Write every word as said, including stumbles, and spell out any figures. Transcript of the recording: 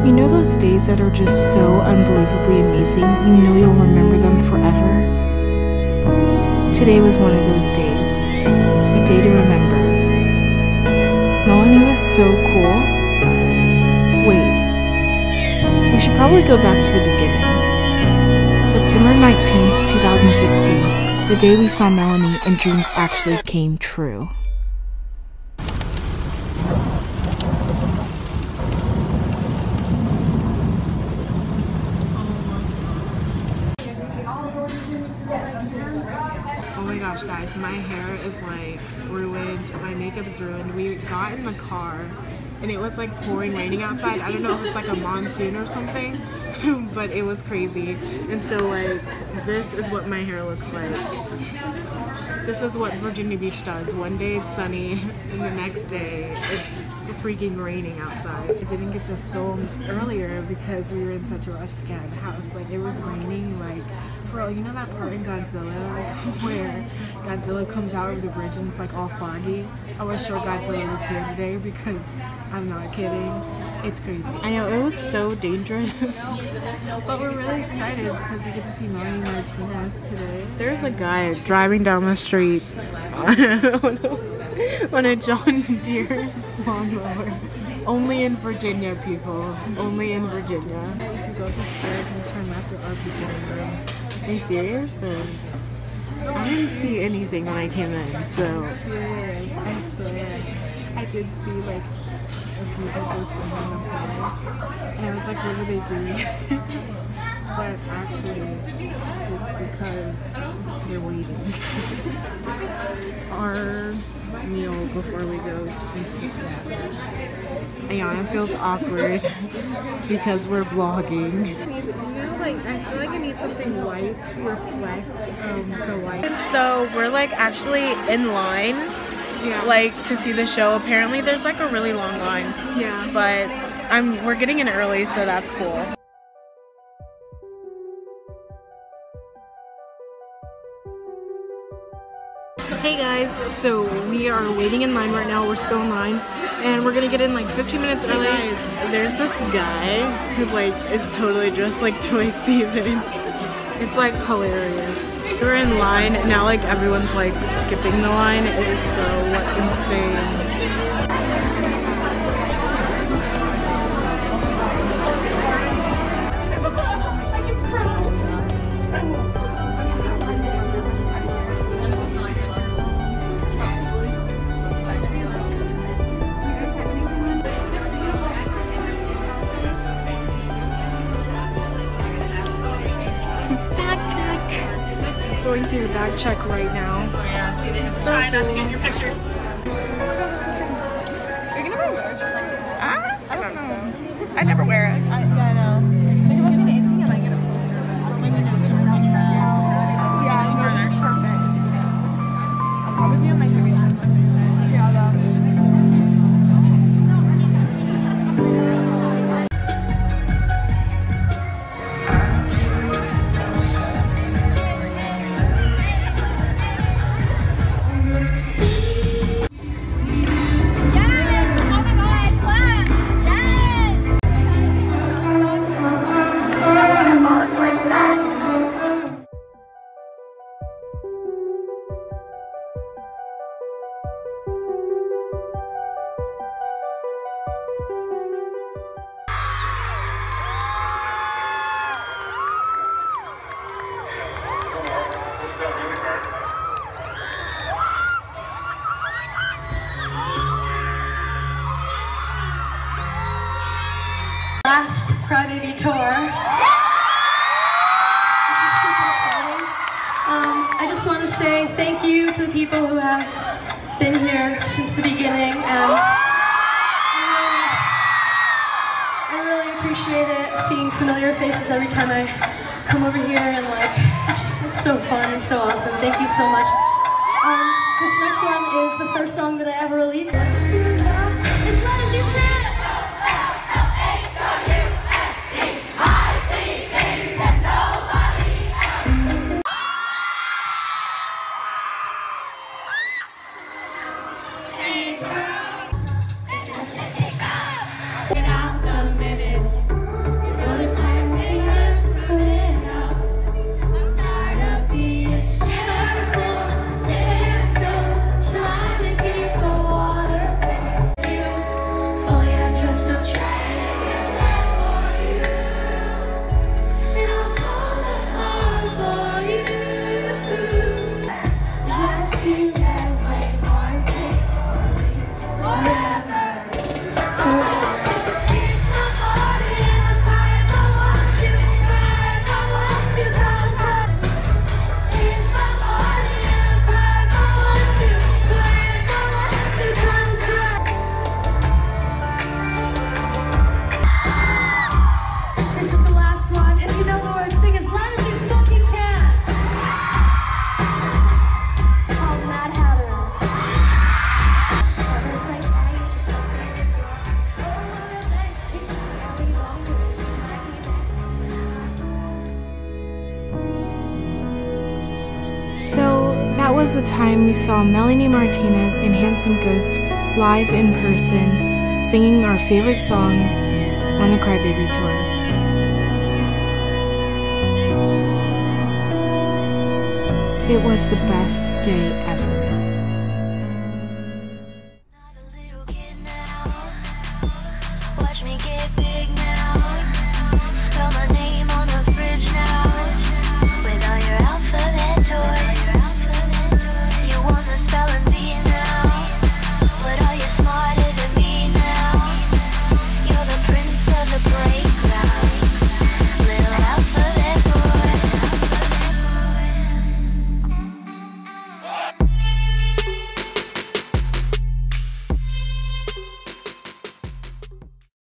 You know those days that are just so unbelievably amazing, you know you'll remember them forever? Today was one of those days. A day to remember. Melanie was so cool. Wait. We should probably go back to the beginning. September nineteenth, two thousand sixteen. The day we saw Melanie and dreams actually came true. Oh my gosh, guys, my hair is like ruined, my makeup is ruined. We got in the car and it was like pouring raining outside. I don't know if it's like a monsoon or something, but it was crazy. And so like, this is what my hair looks like. This is what Virginia Beach does. One day it's sunny and the next day it's freaking raining outside. I didn't get to film earlier because we were in such a rush to get out of the house. Like, it was raining, like, for real. You know that part in Godzilla where Godzilla comes out of the bridge and it's like all foggy? I was sure Godzilla was here today because I'm not kidding. It's crazy. I know, it was so dangerous. But we're really excited because we get to see Melanie Martinez today. There's a guy driving down the street on a John Deere lawnmower. Only in Virginia, people. Only in Virginia. If you go up the stairs and turn left, there are people in the room. Are you serious? Or? I didn't see anything when I came in, so. Serious, I swear. I did see like a few people sitting on the floor, and I was like, what are they doing? But actually, it's because they're waiting. Our meal before we go into the concert. Ayana feels awkward because we're vlogging. You know, like, I feel like I need something white to reflect um, the light. So we're like actually in line, yeah, like to see the show. Apparently there's like a really long line. Yeah. But I'm we're getting in early, so that's cool. Hey guys, so we are waiting in line right now. We're still in line and we're gonna get in like fifteen minutes early. Hey guys, there's this guy who like is totally dressed like Troye Sivan. It's like hilarious. We're in line and now like everyone's like skipping the line. It is so insane. Going to bag check right now. Oh yeah, see this? So Try not to cool. get your pictures. Are you gonna wear merch? I, I don't know. I never wear it. I, yeah, I know. If it wasn't anything, I might get a poster, but I don't like it too much. Yeah, I think it's perfect. I'll probably be on my trivia. Yeah, I'll go. Last Crybaby tour, which is super exciting. Um, I just want to say thank you to the people who have been here since the beginning, and I really, I really appreciate it, seeing familiar faces every time I come over here, and like, it's just, it's so fun and so awesome. Thank you so much. Um, this next one is the first song that I ever released. As long as you can. Get out the minute. That was the time we saw Melanie Martinez and Handsome Ghost live in person, singing our favorite songs on the Crybaby tour. It was the best day ever. Watch me get big now.